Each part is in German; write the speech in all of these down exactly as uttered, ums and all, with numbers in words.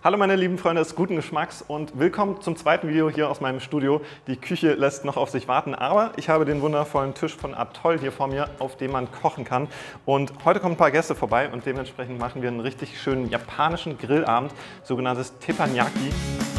Hallo meine lieben Freunde des guten Geschmacks und willkommen zum zweiten Video hier aus meinem Studio. Die Küche lässt noch auf sich warten, aber ich habe den wundervollen Tisch von Atoll hier vor mir, auf dem man kochen kann. Und heute kommen ein paar Gäste vorbei und dementsprechend machen wir einen richtig schönen japanischen Grillabend, sogenanntes Teppanyaki.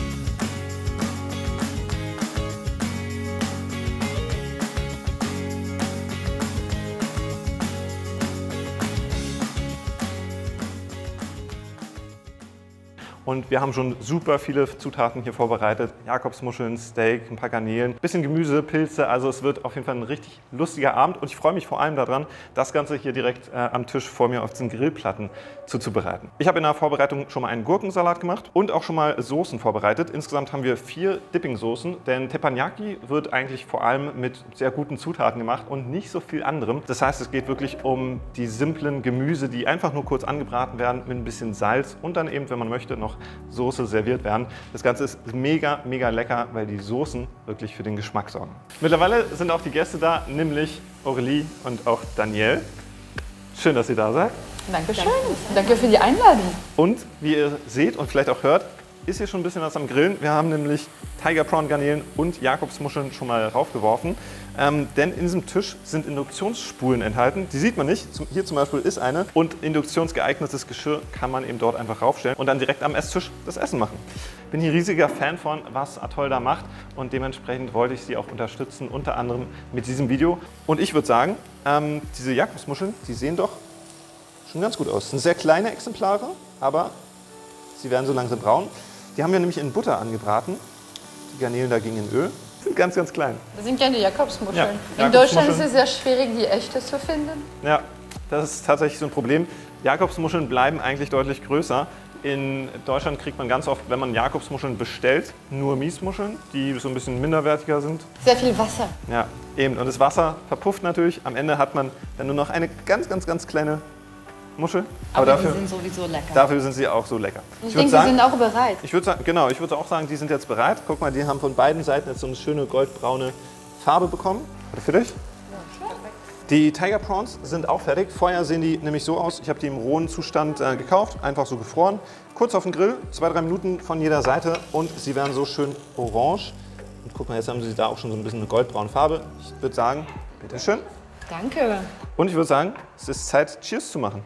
Und wir haben schon super viele Zutaten hier vorbereitet. Jakobsmuscheln, Steak, ein paar Garnelen, bisschen Gemüse, Pilze. Also es wird auf jeden Fall ein richtig lustiger Abend. Und ich freue mich vor allem daran, das Ganze hier direkt äh, am Tisch vor mir auf den Grillplatten zuzubereiten. Ich habe in der Vorbereitung schon mal einen Gurkensalat gemacht und auch schon mal Soßen vorbereitet. Insgesamt haben wir vier Dipping-Soßen, denn Teppanyaki wird eigentlich vor allem mit sehr guten Zutaten gemacht und nicht so viel anderem. Das heißt, es geht wirklich um die simplen Gemüse, die einfach nur kurz angebraten werden mit ein bisschen Salz und dann eben, wenn man möchte, noch Soße serviert werden. Das Ganze ist mega, mega lecker, weil die Soßen wirklich für den Geschmack sorgen. Mittlerweile sind auch die Gäste da, nämlich Aurélie und auch Danielle. Schön, dass ihr da seid. Dankeschön. Danke für die Einladung. Und wie ihr seht und vielleicht auch hört, ist hier schon ein bisschen was am Grillen. Wir haben nämlich Tiger Prawn Garnelen und Jakobsmuscheln schon mal raufgeworfen. Ähm, denn in diesem Tisch sind Induktionsspulen enthalten. Die sieht man nicht. Hier zum Beispiel ist eine. Und induktionsgeeignetes Geschirr kann man eben dort einfach raufstellen und dann direkt am Esstisch das Essen machen. Bin hier riesiger Fan von, was Atoll da macht. Und dementsprechend wollte ich sie auch unterstützen, unter anderem mit diesem Video. Und ich würde sagen, ähm, diese Jakobsmuscheln, die sehen doch schon ganz gut aus. Das sind sehr kleine Exemplare, aber sie werden so langsam braun. Die haben wir nämlich in Butter angebraten. Die Garnelen dagegen in Öl. Sind ganz, ganz klein. Das sind keine Jakobsmuscheln. Ja, in Deutschland ist es sehr schwierig, die echte zu finden. Ja, das ist tatsächlich so ein Problem. Jakobsmuscheln bleiben eigentlich deutlich größer. In Deutschland kriegt man ganz oft, wenn man Jakobsmuscheln bestellt, nur Miesmuscheln, die so ein bisschen minderwertiger sind. Sehr viel Wasser. Ja, eben. Und das Wasser verpufft natürlich. Am Ende hat man dann nur noch eine ganz, ganz, ganz kleine Muschel. Aber, Aber dafür, die sind sowieso lecker. Dafür sind sie auch so lecker. Ich, ich denke, sagen, sie sind auch bereit. Ich würde sagen, genau, ich würde auch sagen, die sind jetzt bereit. Guck mal, die haben von beiden Seiten jetzt so eine schöne goldbraune Farbe bekommen. Warte für dich. Ja, die Tiger Prawns sind auch fertig. Vorher sehen die nämlich so aus. Ich habe die im rohen Zustand äh, gekauft, einfach so gefroren. Kurz auf den Grill, zwei, drei Minuten von jeder Seite und sie werden so schön orange. Und guck mal, jetzt haben sie da auch schon so ein bisschen eine goldbraune Farbe. Ich würde sagen, bitteschön. Danke. Und ich würde sagen, es ist Zeit, Cheers zu machen.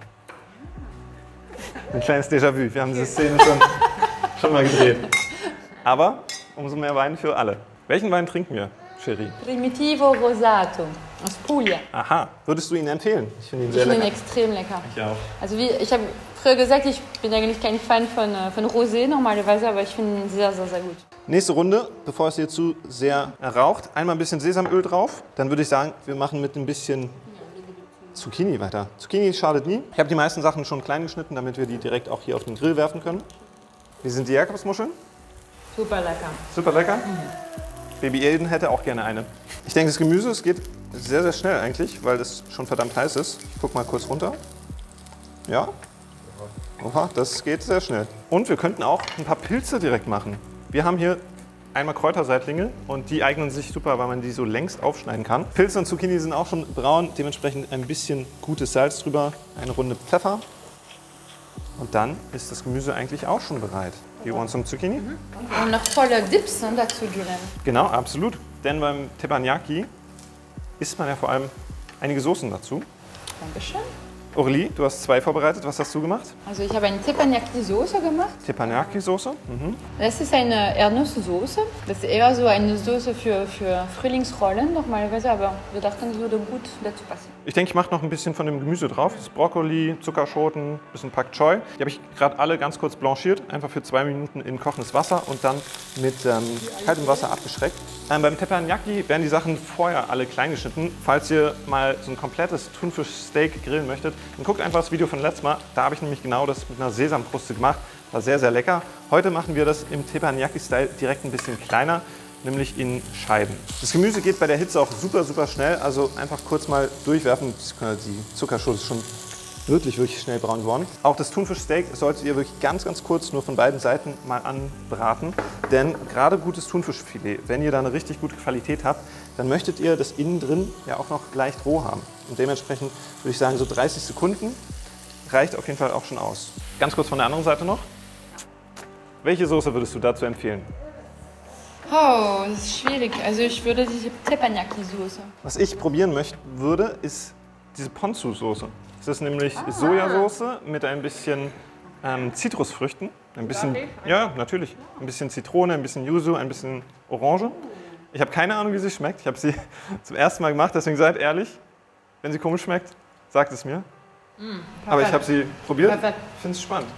Ein kleines Déjà-vu. Wir haben diese Szenen schon, schon mal gedreht. Aber umso mehr Wein für alle. Welchen Wein trinken wir, Cherie? Primitivo Rosato aus Puglia. Aha. Würdest du ihn empfehlen? Ich finde ihn sehr ich lecker. Ich finde ihn extrem lecker. Ich auch. Also wie, ich habe früher gesagt, ich bin eigentlich kein Fan von, von Rosé normalerweise, aber ich finde ihn sehr, sehr, sehr gut. Nächste Runde, bevor es hier zu sehr raucht, einmal ein bisschen Sesamöl drauf. Dann würde ich sagen, wir machen mit ein bisschen Zucchini weiter. Zucchini schadet nie. Ich habe die meisten Sachen schon klein geschnitten, damit wir die direkt auch hier auf den Grill werfen können. Wie sind die Jakobsmuscheln? Super lecker. Super lecker? Mhm. Baby Eden hätte auch gerne eine. Ich denke, das Gemüse, es geht sehr, sehr schnell eigentlich, weil es schon verdammt heiß ist. Ich gucke mal kurz runter. Ja? Oha, das geht sehr schnell. Und wir könnten auch ein paar Pilze direkt machen. Wir haben hier einmal Kräuterseitlinge und die eignen sich super, weil man die so längs aufschneiden kann. Pilze und Zucchini sind auch schon braun, dementsprechend ein bisschen gutes Salz drüber, eine Runde Pfeffer. Und dann ist das Gemüse eigentlich auch schon bereit. You want some Zucchini? Mhm. Und noch volle Dips dazu geben. Genau, absolut. Denn beim Teppanyaki isst man ja vor allem einige Soßen dazu. Dankeschön. Aurélie, du hast zwei vorbereitet. Was hast du gemacht? Also ich habe eine Teppanyaki-Soße gemacht. Teppanyaki-Soße? Mhm. Das ist eine Erdnusssoße. Das ist eher so eine Soße für, für Frühlingsrollen normalerweise, aber wir dachten, es würde gut dazu passen. Ich denke, ich mache noch ein bisschen von dem Gemüse drauf. Das ist Brokkoli, Zuckerschoten, ein bisschen Pak Choi. Die habe ich gerade alle ganz kurz blanchiert, einfach für zwei Minuten in kochendes Wasser und dann mit ähm, kaltem Wasser abgeschreckt. Ähm, beim Teppanyaki werden die Sachen vorher alle klein geschnitten. Falls ihr mal so ein komplettes Thunfischsteak grillen möchtet, dann guckt einfach das Video von letztem Mal. Da habe ich nämlich genau das mit einer Sesamkruste gemacht. War sehr, sehr lecker. Heute machen wir das im Teppanyaki-Style direkt ein bisschen kleiner, nämlich in Scheiben. Das Gemüse geht bei der Hitze auch super, super schnell. Also einfach kurz mal durchwerfen. Die Zuckerschote ist schon wirklich, wirklich schnell braun geworden. Auch das Thunfischsteak solltet ihr wirklich ganz, ganz kurz nur von beiden Seiten mal anbraten. Denn gerade gutes Thunfischfilet, wenn ihr da eine richtig gute Qualität habt, dann möchtet ihr das innen drin ja auch noch leicht roh haben. Und dementsprechend würde ich sagen, so dreißig Sekunden reicht auf jeden Fall auch schon aus. Ganz kurz von der anderen Seite noch. Welche Soße würdest du dazu empfehlen? Oh, das ist schwierig. Also ich würde diese Teppanyaki-Soße. Was ich probieren möchten würde, ist diese Ponzu-Soße. Das ist nämlich ah. Sojasauce mit ein bisschen ähm, Zitrusfrüchten. Ein bisschen, ja, natürlich. Ein bisschen Zitrone, ein bisschen Yuzu, ein bisschen Orange. Ich habe keine Ahnung, wie sie schmeckt. Ich habe sie zum ersten Mal gemacht, deswegen seid ehrlich. Wenn sie komisch schmeckt, sagt es mir. Mm, aber ich habe sie probiert. Perfekt. Ich finde es spannend.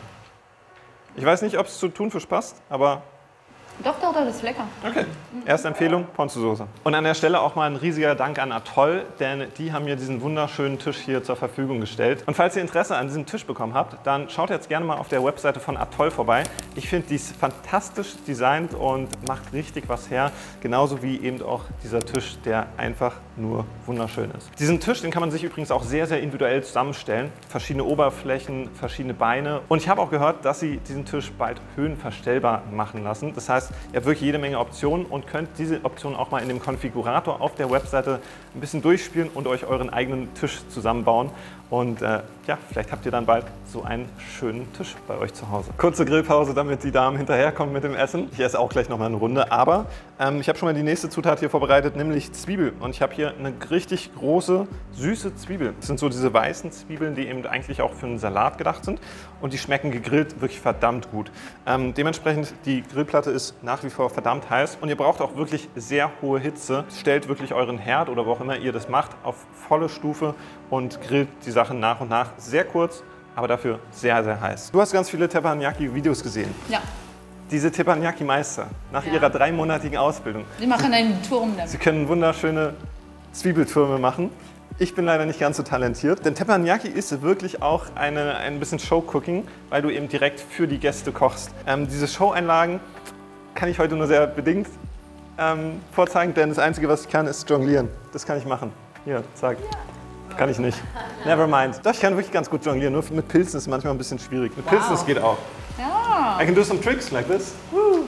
Ich weiß nicht, ob es zu Thunfisch passt, aber... Doch, doch, das ist lecker. Okay, erste Empfehlung, Ponzu-Soße. Und an der Stelle auch mal ein riesiger Dank an Atoll, denn die haben mir diesen wunderschönen Tisch hier zur Verfügung gestellt. Und falls ihr Interesse an diesem Tisch bekommen habt, dann schaut jetzt gerne mal auf der Webseite von Atoll vorbei. Ich finde, die ist fantastisch designt und macht richtig was her. Genauso wie eben auch dieser Tisch, der einfach nur wunderschön ist. Diesen Tisch, den kann man sich übrigens auch sehr, sehr individuell zusammenstellen. Verschiedene Oberflächen, verschiedene Beine. Und ich habe auch gehört, dass sie diesen Tisch bald höhenverstellbar machen lassen. Das heißt, ihr habt wirklich jede Menge Optionen und könnt diese Optionen auch mal in dem Konfigurator auf der Webseite ein bisschen durchspielen und euch euren eigenen Tisch zusammenbauen. Und äh, ja, vielleicht habt ihr dann bald so einen schönen Tisch bei euch zu Hause. Kurze Grillpause, damit die Damen hinterherkommen mit dem Essen. Ich esse auch gleich noch mal eine Runde, aber ähm, ich habe schon mal die nächste Zutat hier vorbereitet, nämlich Zwiebel. Und ich habe hier eine richtig große, süße Zwiebel. Das sind so diese weißen Zwiebeln, die eben eigentlich auch für einen Salat gedacht sind. Und die schmecken gegrillt wirklich verdammt gut. Ähm, dementsprechend, die Grillplatte ist nach wie vor verdammt heiß. Und ihr braucht auch wirklich sehr hohe Hitze. Stellt wirklich euren Herd oder wo auch immer ihr das macht, auf volle Stufe und grillt die Sachen nach und nach. Sehr kurz, aber dafür sehr, sehr heiß. Du hast ganz viele Teppanyaki-Videos gesehen. Ja. Diese Teppanyaki-Meister, nach ja. ihrer dreimonatigen Ausbildung. Sie machen einen Turm damit. Sie können wunderschöne Zwiebeltürme machen. Ich bin leider nicht ganz so talentiert, denn Teppanyaki ist wirklich auch eine, ein bisschen Show-Cooking, weil du eben direkt für die Gäste kochst. Ähm, diese Show-Einlagen kann ich heute nur sehr bedingt ähm, vorzeigen, denn das Einzige, was ich kann, ist jonglieren. Das kann ich machen. Hier, zack. Kann ich nicht. Never mind. Doch, ich kann wirklich ganz gut jonglieren, nur mit Pilzen ist es manchmal ein bisschen schwierig. Mit wow. Pilzen, das geht auch. Ja. I can do some tricks like this. Woo.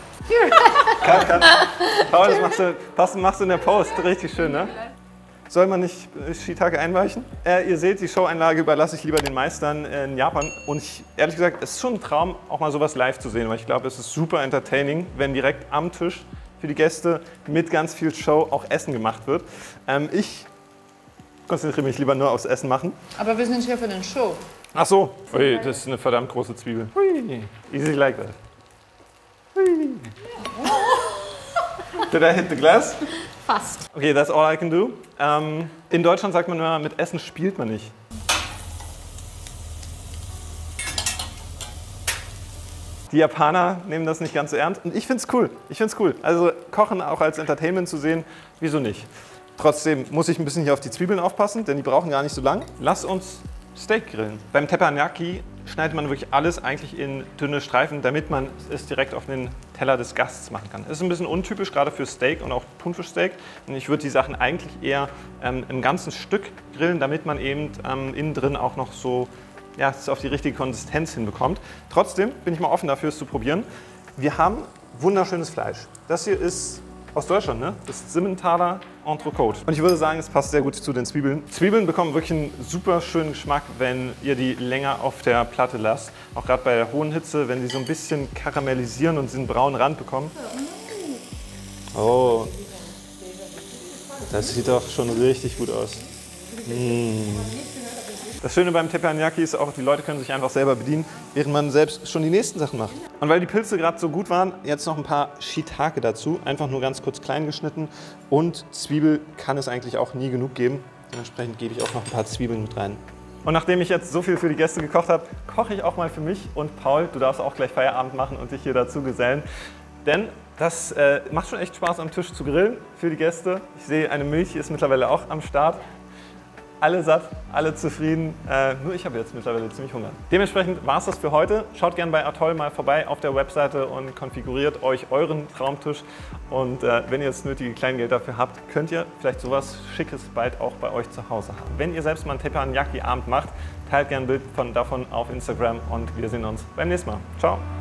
Kann, kann. Paul, das machst du, das machst du in der Post. Richtig schön, ne? Soll man nicht Shiitake einweichen? Äh, ihr seht, die Showeinlage überlasse ich lieber den Meistern in Japan. Und ich, ehrlich gesagt, es ist schon ein Traum, auch mal sowas live zu sehen, weil ich glaube, es ist super entertaining, wenn direkt am Tisch für die Gäste mit ganz viel Show auch Essen gemacht wird. Ähm, ich konzentriere mich lieber nur aufs Essen machen. Aber wir sind hier für den Show. Ach so, ui, das ist eine verdammt große Zwiebel. Ui. Easy like that. Ui. Did I hit the glass? Fast. Okay, that's all I can do. Ähm, in Deutschland sagt man immer, mit Essen spielt man nicht. Die Japaner nehmen das nicht ganz so ernst und ich finde es cool. Ich finde es cool. Also Kochen auch als Entertainment zu sehen, wieso nicht? Trotzdem muss ich ein bisschen hier auf die Zwiebeln aufpassen, denn die brauchen gar nicht so lang. Lass uns Steak grillen. Beim Teppanyaki schneidet man wirklich alles eigentlich in dünne Streifen, damit man es direkt auf den Teller des Gastes machen kann. Das ist ein bisschen untypisch, gerade für Steak und auch Thunfischsteak. Und ich würde die Sachen eigentlich eher ähm, im ganzen Stück grillen, damit man eben ähm, innen drin auch noch so ja, es auf die richtige Konsistenz hinbekommt. Trotzdem bin ich mal offen dafür, es zu probieren. Wir haben wunderschönes Fleisch. Das hier ist aus Deutschland, ne? Das ist Simmentaler Entrecote. Und ich würde sagen, es passt sehr gut zu den Zwiebeln. Zwiebeln bekommen wirklich einen super schönen Geschmack, wenn ihr die länger auf der Platte lasst. Auch gerade bei der hohen Hitze, wenn die so ein bisschen karamellisieren und diesen braunen Rand bekommen. Oh, das sieht doch schon richtig gut aus. Mmh. Das Schöne beim Teppanyaki ist auch, die Leute können sich einfach selber bedienen, während man selbst schon die nächsten Sachen macht. Und weil die Pilze gerade so gut waren, jetzt noch ein paar Shiitake dazu. Einfach nur ganz kurz klein geschnitten. Und Zwiebel kann es eigentlich auch nie genug geben. Dementsprechend gebe ich auch noch ein paar Zwiebeln mit rein. Und nachdem ich jetzt so viel für die Gäste gekocht habe, koche ich auch mal für mich. Und Paul, du darfst auch gleich Feierabend machen und dich hier dazu gesellen. Denn das äh, macht schon echt Spaß, am Tisch zu grillen für die Gäste. Ich sehe, eine Milch ist mittlerweile auch am Start. Alle satt, alle zufrieden, äh, nur ich habe jetzt mittlerweile ziemlich Hunger. Dementsprechend war es das für heute. Schaut gerne bei Atoll mal vorbei auf der Webseite und konfiguriert euch euren Traumtisch. Und äh, wenn ihr das nötige Kleingeld dafür habt, könnt ihr vielleicht sowas Schickes bald auch bei euch zu Hause haben. Wenn ihr selbst mal einen Teppanyaki-Abend macht, teilt gerne ein Bild von, davon auf Instagram und wir sehen uns beim nächsten Mal. Ciao!